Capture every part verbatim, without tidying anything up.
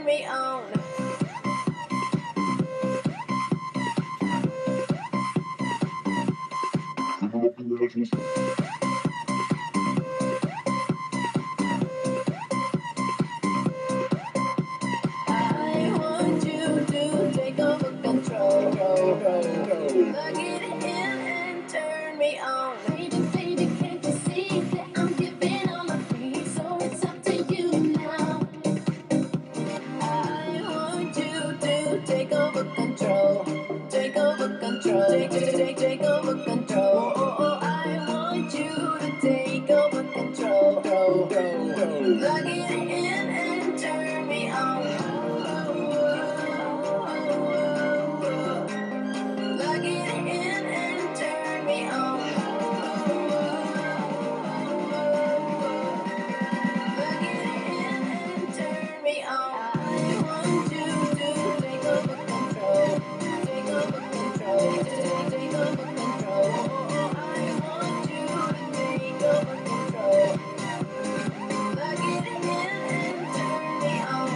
me on. I want you to take over control. Plug it in and turn me on. Baby, baby, can't you see that I'm giving all my free? So it's up to you now. I want you to take over control. Take over control. Take, take, take over control. Oh, oh, I want you to take over control. Plug it in and turn me on. Plug it in and turn me on. Plug it in and turn me on. I want you to take over control. Take over control. Take over control. Oh, I want you to take over control. Plug it in and turn me on.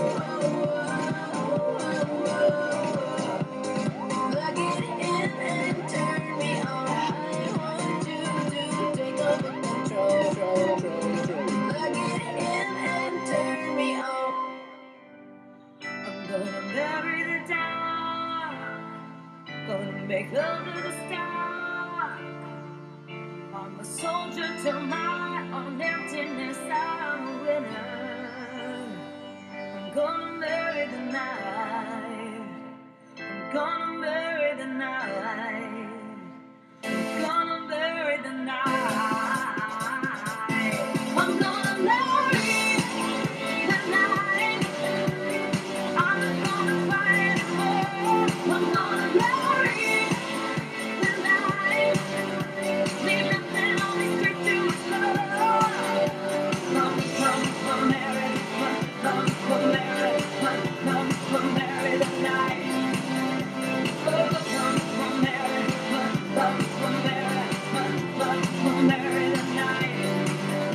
Plug it in and turn me on. I want you to take over control. Plug it in and turn me on. I'm gonna marry the dark. Gonna make love to the stars. I'm a soldier till my own emptiness. I'm a winner. I'm gonna marry the night. I'm gonna marry the night. I'm gonna marry the night. I'm gonna marry the night. I'm not gonna fight anymore. I'm gonna marry the night. Leave nothing on me straight to explore. Come, come, come, marry, come, come, come, marry, come, come, come, marry the night. Oh, come, come, marry, come, come, come, marry, come, come, come, marry the night.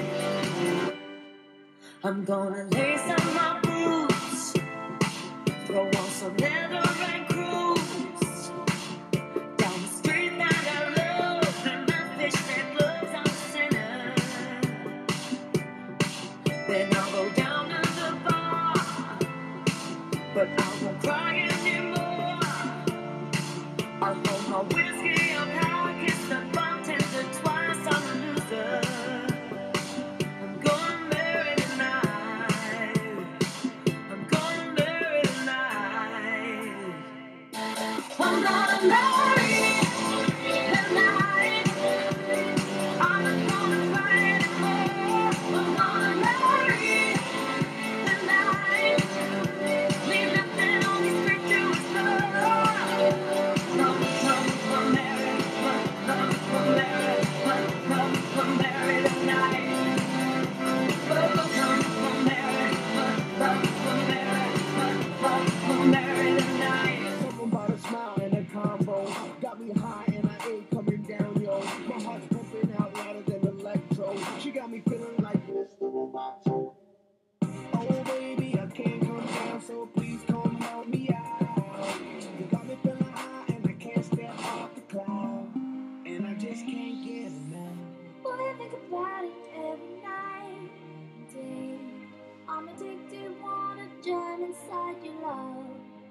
I'm gonna lace up my boots, throw on some leather and cruise down the street that I love, and my fishnet gloves I'm a sinner. Then I'll go down to the bar, but I won't cry anymore. I'll hold my whiskey up high, kiss the bartender twice, I'm a loser. I'm gonna marry the night. I'm gonna marry the night. I'm gonna marry the night. I'm not gonna fight anymore. I'm gonna marry the night. Leave nothing on me straight to explore. Come, come, come, marry, come, come, come, marry, come, come, come, marry the night. Oh, come, come, marry, come, come, come, marry, come, come, come, marry the night. Something about a smile and a combo got me high and I ain't coming down, yo. My heart's pumping out louder than electro. She got me feeling like Mister Roboto. Oh baby, I can't come down, so please come help me out. You got me feeling high and I can't step off the cloud, and I just can't get enough. Boy, I think about it every night and day. I'm addicted, wanna jam inside your love.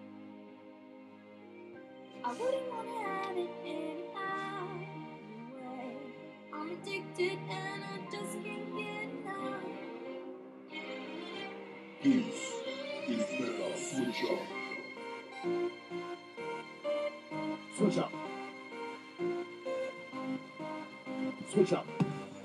I wouldn't wanna have it any other way. I'm addicted and I just can't get enough. This is better switch up. Switch up. Switch up.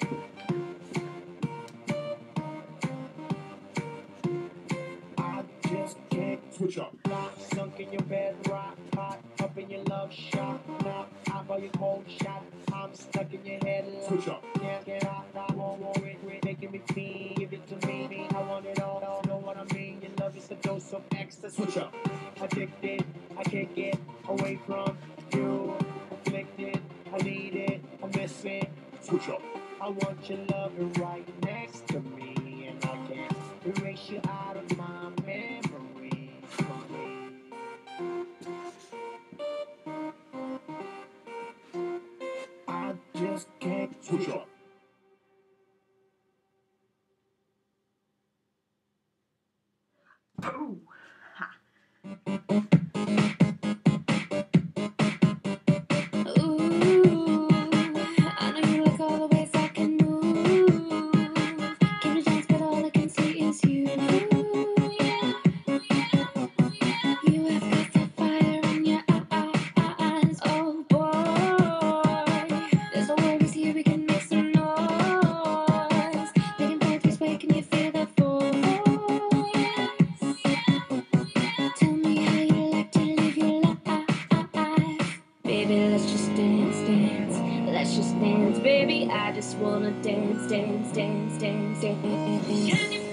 I just can't Switch up. rock. Sunk in your bed, rock hot, up in your love shot. Now I buy your cold shot. I'm stuck in your head. Switch up. Can't get out, I won't worry, it, making me feel. Give it to me, I want it all. Know what I mean? Your love is a dose of ecstasy. Switch up. Addicted, I can't get away from you. Afflicted, I need it, I miss it. Switch up. I want your loving right next to me, and I can't erase you out of my memory. Ooh. Ha. Ooh, I know you like all the ways I can move. Can you dance, but all I can see is you. Ooh, yeah. You have got that fire in your eyes. Oh boy, there's no worries here, we can make some noise. Back and forth this way, can you feel that force? Tell me how you like to live your life. Baby, let's just dance, dance. Let's just dance, baby. I just wanna dance, dance, dance, dance, dance. Can you